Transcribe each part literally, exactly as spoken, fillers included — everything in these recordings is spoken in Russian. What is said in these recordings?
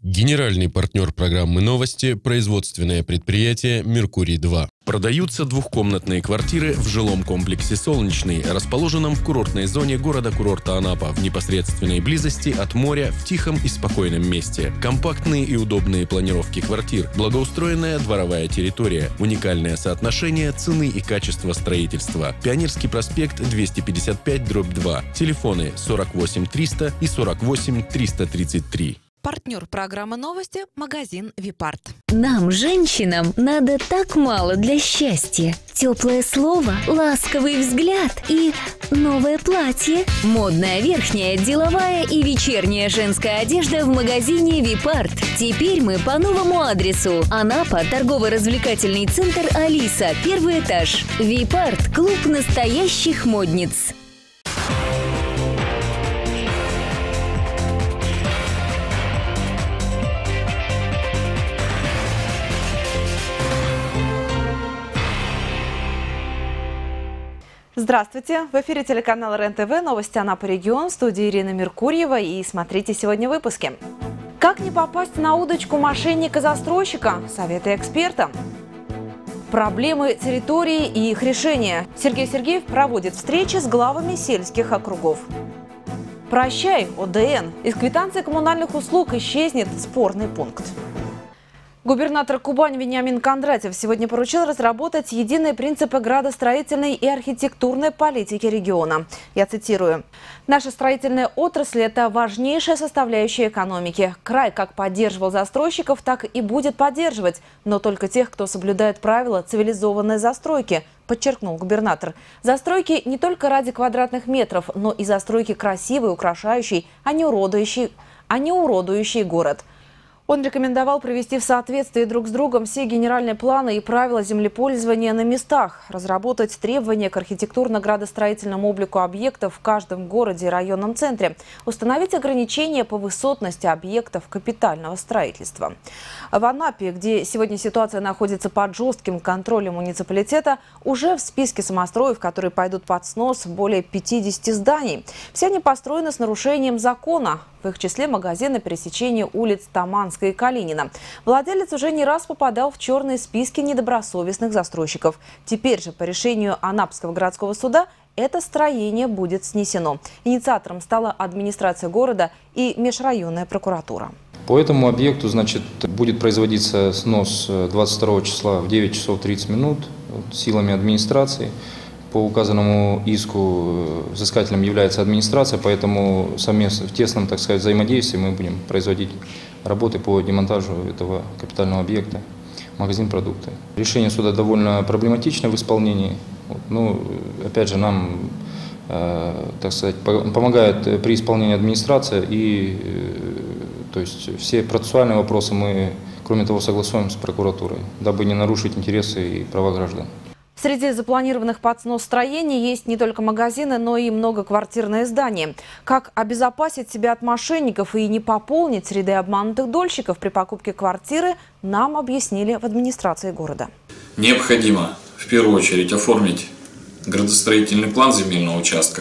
Генеральный партнер программы «Новости» – производственное предприятие «Меркурий-два». Продаются двухкомнатные квартиры в жилом комплексе «Солнечный», расположенном в курортной зоне города-курорта Анапа, в непосредственной близости от моря, в тихом и спокойном месте. Компактные и удобные планировки квартир, благоустроенная дворовая территория, уникальное соотношение цены и качества строительства. Пионерский проспект двести пятьдесят пять дробь два. Телефоны сорок восемь триста и сорок восемь триста тридцать три. Партнер программы «Новости» – магазин «Випарт». Нам, женщинам, надо так мало для счастья. Теплое слово, ласковый взгляд и новое платье. Модная верхняя, деловая и вечерняя женская одежда в магазине «Випарт». Теперь мы по новому адресу. Анапа, торгово-развлекательный центр «Алиса», первый этаж. «Випарт» – клуб настоящих модниц. Здравствуйте! В эфире телеканала РЕН-ТВ, новости Анапа регион, в студии Ирина Меркурьева. И смотрите сегодня в выпуске. Как не попасть на удочку мошенника-застройщика? Советы эксперта. Проблемы территории и их решения. Сергей Сергеев проводит встречи с главами сельских округов. Прощай, О Дэ Эн. Из квитанции коммунальных услуг исчезнет спорный пункт. Губернатор Кубани Вениамин Кондратьев сегодня поручил разработать единые принципы градостроительной и архитектурной политики региона. Я цитирую. «Наша строительная отрасль – это важнейшая составляющая экономики. Край как поддерживал застройщиков, так и будет поддерживать, но только тех, кто соблюдает правила цивилизованной застройки», подчеркнул губернатор. Застройки не только ради квадратных метров, но и застройки красивой, украшающей, а не уродующей, а не уродующей город. Он рекомендовал привести в соответствие друг с другом все генеральные планы и правила землепользования на местах, разработать требования к архитектурно-градостроительному облику объектов в каждом городе и районном центре, установить ограничения по высотности объектов капитального строительства. В Анапе, где сегодня ситуация находится под жестким контролем муниципалитета, уже в списке самостроев, которые пойдут под снос, более пятидесяти зданий. Все они построены с нарушением закона. В их числе магазины пересечения улиц Таманской и Калинина. Владелец уже не раз попадал в черные списки недобросовестных застройщиков. Теперь же по решению Анапского городского суда это строение будет снесено. Инициатором стала администрация города и межрайонная прокуратура. По этому объекту, значит, будет производиться снос двадцать второго числа в девять часов тридцать минут силами администрации. По указанному иску взыскателем является администрация, поэтому совместно в тесном, так сказать, взаимодействии мы будем производить работы по демонтажу этого капитального объекта, магазин продукты. Решение суда довольно проблематично в исполнении. Вот, ну, опять же, нам, э, так сказать, помогает при исполнении администрация, и э, то есть все процессуальные вопросы мы, кроме того, согласуем с прокуратурой, дабы не нарушить интересы и права граждан. Среди запланированных под снос строений есть не только магазины, но и многоквартирные здания. Как обезопасить себя от мошенников и не пополнить ряды обманутых дольщиков при покупке квартиры, нам объяснили в администрации города. Необходимо в первую очередь оформить градостроительный план земельного участка,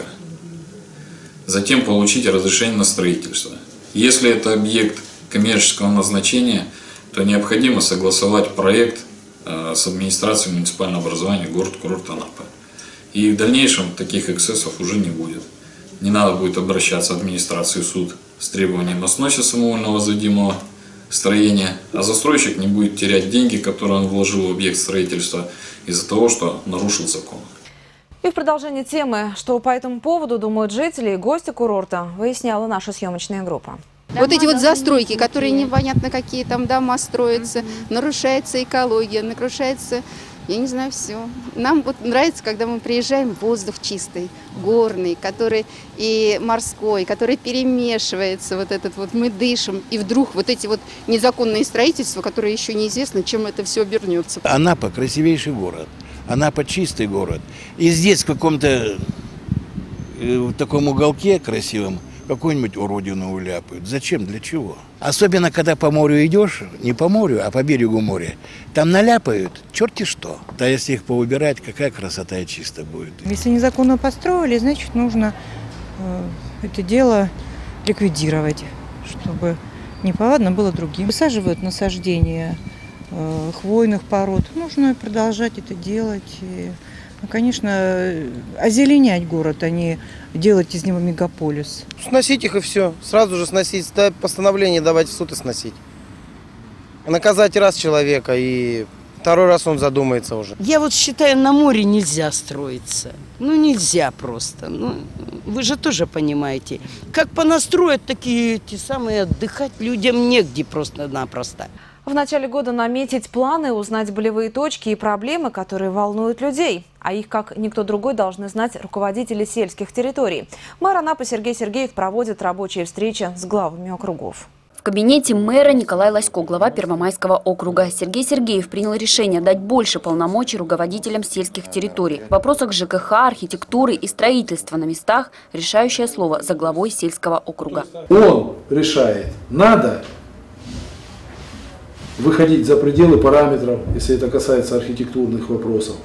затем получить разрешение на строительство. Если это объект коммерческого назначения, то необходимо согласовать проект с администрацией муниципального образования город-курорт Анапа. И в дальнейшем таких эксцессов уже не будет. Не надо будет обращаться в администрацию и суд с требованием о сносе самовольно возводимого строения, а застройщик не будет терять деньги, которые он вложил в объект строительства, из-за того, что нарушил закон. И в продолжение темы, что по этому поводу думают жители и гости курорта, выясняла наша съемочная группа. Вот эти вот застройки, которые непонятно какие там дома строятся, mm-hmm. нарушается экология, нарушается, я не знаю, все. Нам вот нравится, когда мы приезжаем, воздух чистый, горный, который и морской, который перемешивается, вот этот вот мы дышим, и вдруг вот эти вот незаконные строительства, которые еще неизвестно, чем это все обернется. Анапа красивейший город, Анапа чистый город. И здесь в каком-то в таком уголке красивом какую-нибудь уродину уляпают. Зачем? Для чего? Особенно, когда по морю идешь, не по морю, а по берегу моря, там наляпают черти что. Да если их поубирать, какая красота и чисто будет. Если незаконно построили, значит, нужно э, это дело ликвидировать, чтобы неповадно было другим. Высаживают насаждения э, хвойных пород. Нужно продолжать это делать. И, ну, конечно, озеленять город, а не делать из него мегаполис. Сносить их и все. Сразу же сносить, постановление давать в суд и сносить. Наказать раз человека, и второй раз он задумается уже. Я вот считаю, на море нельзя строиться. Ну, нельзя просто. Ну, вы же тоже понимаете. Как понастроят такие эти самые, отдыхать людям негде просто-напросто. В начале года наметить планы, узнать болевые точки и проблемы, которые волнуют людей. А их, как никто другой, должны знать руководители сельских территорий. Мэр Анапы Сергей Сергеев проводит рабочие встречи с главами округов. В кабинете мэра Николай Лосько, глава Первомайского округа. Сергей Сергеев принял решение дать больше полномочий руководителям сельских территорий. В вопросах ЖКХ, архитектуры и строительства на местах решающее слово за главой сельского округа. Он решает, надо выходить за пределы параметров, если это касается архитектурных вопросов.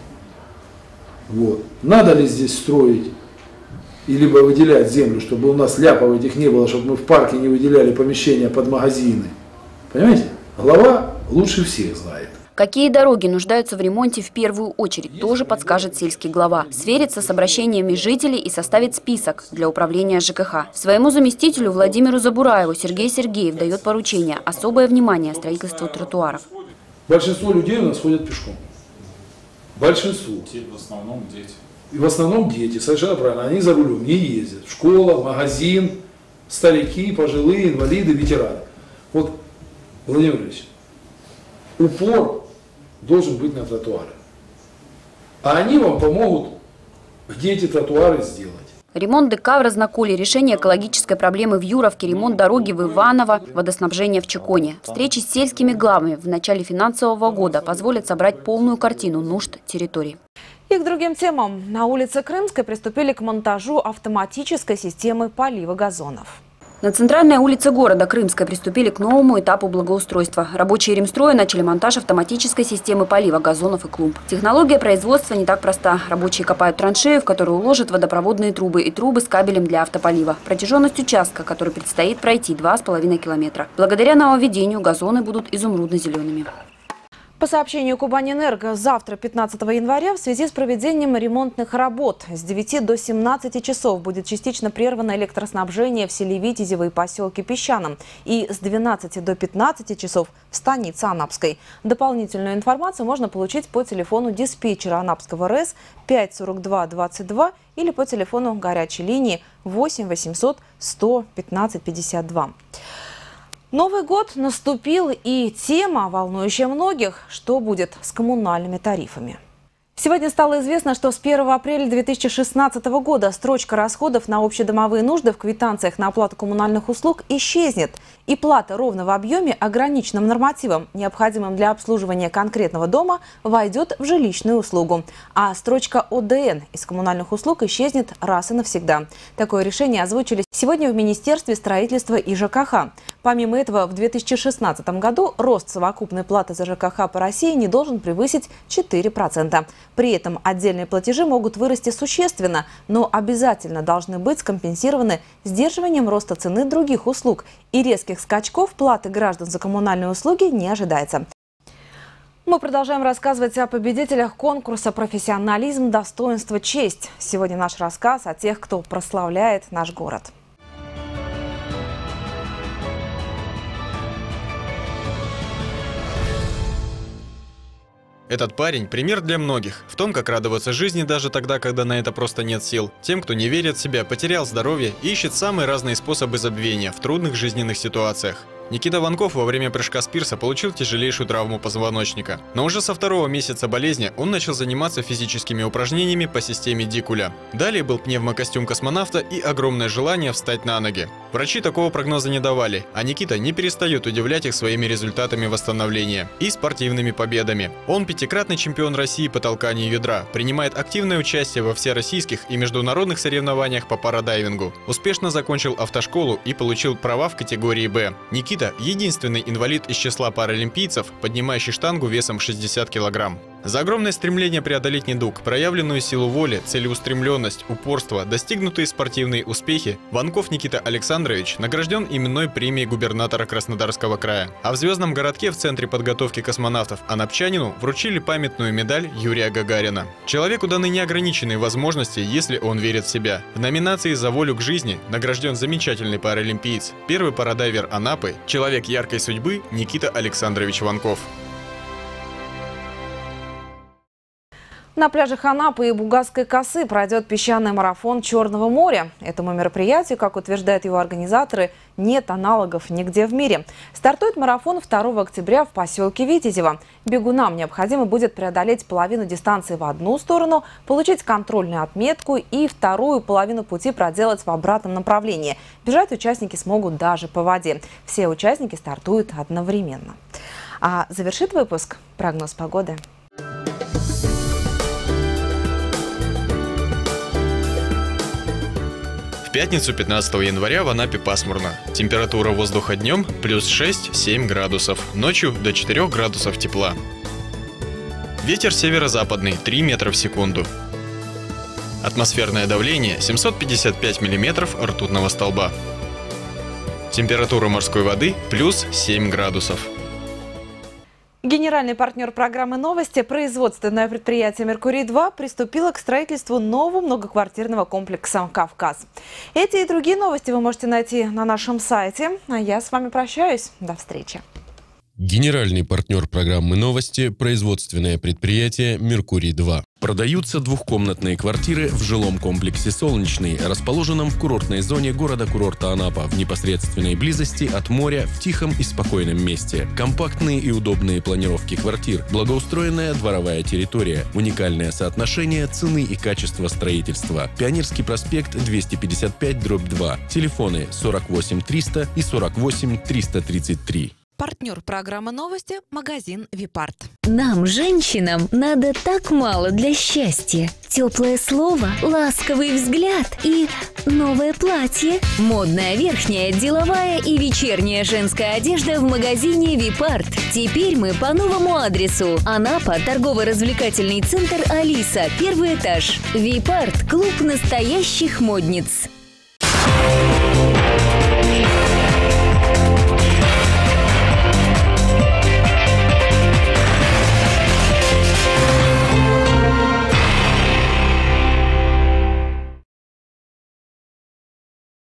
Вот. Надо ли здесь строить и либо выделять землю, чтобы у нас ляпов этих не было, чтобы мы в парке не выделяли помещения под магазины. Понимаете? Глава лучше всех знает. Какие дороги нуждаются в ремонте в первую очередь, тоже подскажет сельский глава. Сверится с обращениями жителей и составит список для управления ЖКХ. Своему заместителю Владимиру Забураеву Сергей Сергеев дает поручение – особое внимание строительству тротуаров. Большинство людей у нас ходят пешком. Большинство. В основном дети. И в основном дети, совершенно правильно, они за рулем не ездят. Школа, магазин, старики, пожилые, инвалиды, ветераны. Вот, Владимир Ильич, упор должен быть на тротуары. А они вам помогут, где эти тротуары сделать. Ремонт ДК в Разноколье, решение экологической проблемы в Юровке, ремонт дороги в Иваново, водоснабжение в Чеконе. Встречи с сельскими главами в начале финансового года позволят собрать полную картину нужд территорий. И к другим темам. На улице Крымской приступили к монтажу автоматической системы полива газонов. На центральной улице города Крымской приступили к новому этапу благоустройства. Рабочие ремстроя начали монтаж автоматической системы полива газонов и клумб. Технология производства не так проста. Рабочие копают траншею, в которую уложат водопроводные трубы и трубы с кабелем для автополива. Протяженность участка, который предстоит пройти, два с половиной километра. Благодаря нововведению газоны будут изумрудно-зелеными. По сообщению Кубанэнерго, завтра, пятнадцатого января, в связи с проведением ремонтных работ с девяти до семнадцати часов будет частично прервано электроснабжение в селе Витязево и поселке Песчаном и с двенадцати до пятнадцати часов в станице Анапской. Дополнительную информацию можно получить по телефону диспетчера Анапского РЭС пять сорок два двадцать два или по телефону горячей линии восемь восемьсот сто пятнадцать пятьдесят два. Новый год наступил, и тема, волнующая многих, что будет с коммунальными тарифами. Сегодня стало известно, что с первого апреля две тысячи шестнадцатого года строчка расходов на общедомовые нужды в квитанциях на оплату коммунальных услуг исчезнет. И плата ровно в объеме, ограниченным нормативом, необходимым для обслуживания конкретного дома, войдет в жилищную услугу. А строчка О Д Н из коммунальных услуг исчезнет раз и навсегда. Такое решение озвучили сегодня в Министерстве строительства и Ж К Х. Помимо этого, в две тысячи шестнадцатом году рост совокупной платы за Ж К Х по России не должен превысить четыре процента. При этом отдельные платежи могут вырасти существенно, но обязательно должны быть скомпенсированы сдерживанием роста цены других услуг. И резких скачков платы граждан за коммунальные услуги не ожидается. Мы продолжаем рассказывать о победителях конкурса «Профессионализм, достоинство, честь». Сегодня наш рассказ о тех, кто прославляет наш город. Этот парень – пример для многих в том, как радоваться жизни даже тогда, когда на это просто нет сил. Тем, кто не верит в себя, потерял здоровье и ищет самые разные способы забвения в трудных жизненных ситуациях. Никита Ванков во время прыжка с пирса получил тяжелейшую травму позвоночника. Но уже со второго месяца болезни он начал заниматься физическими упражнениями по системе Дикуля. Далее был пневмокостюм космонавта и огромное желание встать на ноги. Врачи такого прогноза не давали, а Никита не перестает удивлять их своими результатами восстановления и спортивными победами. Он пятикратный чемпион России по толканию ядра, принимает активное участие во всероссийских и международных соревнованиях по парадайвингу. Успешно закончил автошколу и получил права в категории Б. Никита – единственный инвалид из числа паралимпийцев, поднимающий штангу весом шестьдесят килограмм. За огромное стремление преодолеть недуг, проявленную силу воли, целеустремленность, упорство, достигнутые спортивные успехи, Ванков Никита Александрович награжден именной премией губернатора Краснодарского края. А в звездном городке в Центре подготовки космонавтов анапчанину вручили памятную медаль Юрия Гагарина. Человеку даны неограниченные возможности, если он верит в себя. В номинации «За волю к жизни» награжден замечательный паралимпиец, первый парадайвер Анапы, человек яркой судьбы Никита Александрович Ванков. На пляжах Анапы и Бугасской косы пройдет песчаный марафон Черного моря. Этому мероприятию, как утверждают его организаторы, нет аналогов нигде в мире. Стартует марафон второго октября в поселке Витязево. Бегунам необходимо будет преодолеть половину дистанции в одну сторону, получить контрольную отметку и вторую половину пути проделать в обратном направлении. Бежать участники смогут даже по воде. Все участники стартуют одновременно. А завершит выпуск прогноз погоды. В пятницу пятнадцатого января в Анапе пасмурно. Температура воздуха днем плюс шесть-семь градусов, ночью до четырёх градусов тепла. Ветер северо-западный три метра в секунду. Атмосферное давление семьсот пятьдесят пять миллиметров ртутного столба. Температура морской воды плюс семь градусов. Генеральный партнер программы «Новости», производственное предприятие «Меркурий-два» приступило к строительству нового многоквартирного комплекса «Кавказ». Эти и другие новости вы можете найти на нашем сайте. А я с вами прощаюсь. До встречи. Генеральный партнер программы «Новости» – производственное предприятие «Меркурий-два». Продаются двухкомнатные квартиры в жилом комплексе «Солнечный», расположенном в курортной зоне города-курорта Анапа, в непосредственной близости от моря, в тихом и спокойном месте. Компактные и удобные планировки квартир, благоустроенная дворовая территория, уникальное соотношение цены и качества строительства. Пионерский проспект двести пятьдесят пять дробь два. Телефоны сорок восемь триста и сорок восемь триста тридцать три. Партнер программы «Новости» – магазин «Випарт». Нам, женщинам, надо так мало для счастья. Теплое слово, ласковый взгляд и новое платье. Модная верхняя, деловая и вечерняя женская одежда в магазине «Випарт». Теперь мы по новому адресу. Анапа, торгово-развлекательный центр «Алиса», первый этаж. «Випарт» – клуб настоящих модниц.